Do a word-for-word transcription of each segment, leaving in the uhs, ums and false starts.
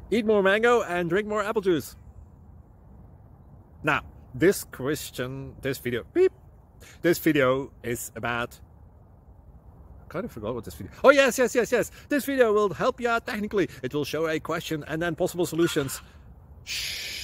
Eat more mango and drink more apple juice. Now, this question, this video, beep, this video is about, I kind of forgot what this video, oh yes, yes, yes, yes. This video will help you out technically. It will show a question and then possible solutions. Shh.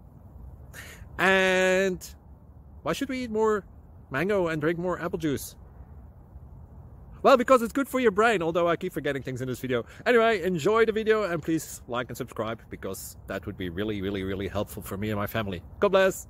And why should we eat more mango and drink more apple juice? Well, because it's good for your brain, although I keep forgetting things in this video. Anyway, enjoy the video and please like and subscribe, because that would be really, really, really helpful for me and my family. God bless!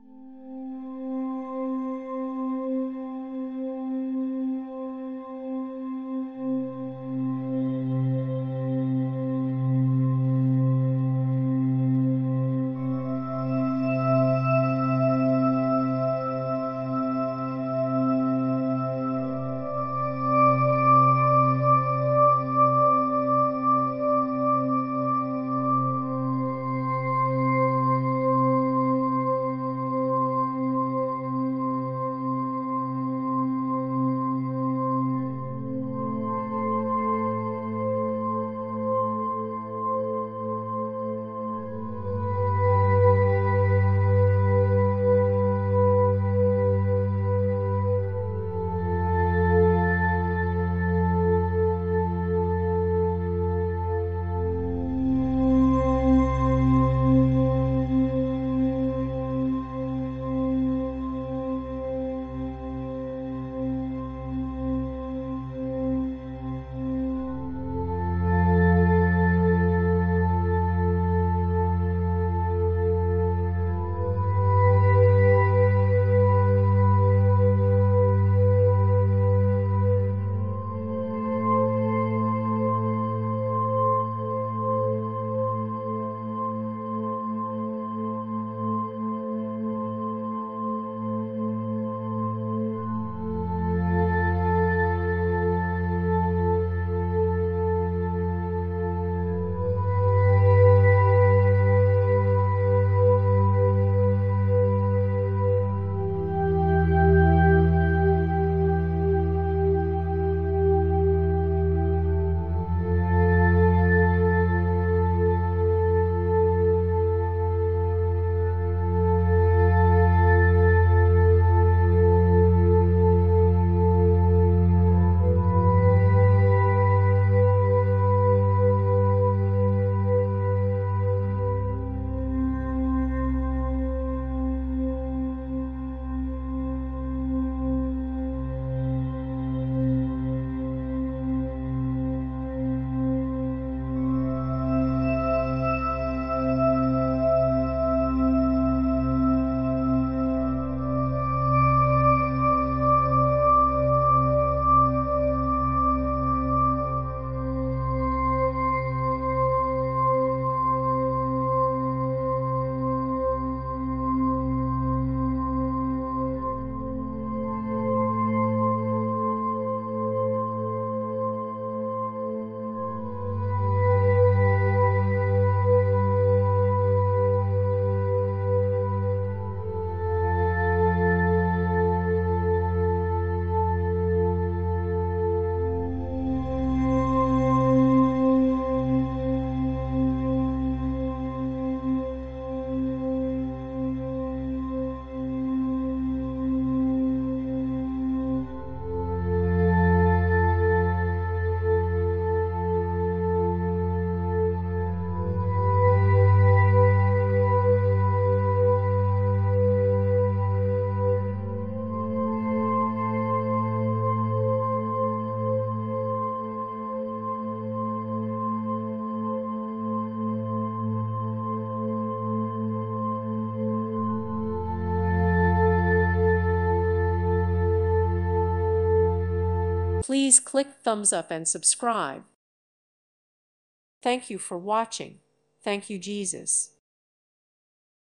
Please click thumbs up and subscribe. Thank you for watching. Thank you, Jesus.